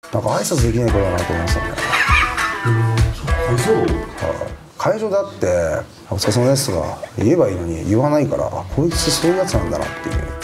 なんか挨拶できない子だなと思いますよね。会場だってお疲れ様ですが言えばいいのに言わないから、あ、こいつそういうやつなんだなっていう。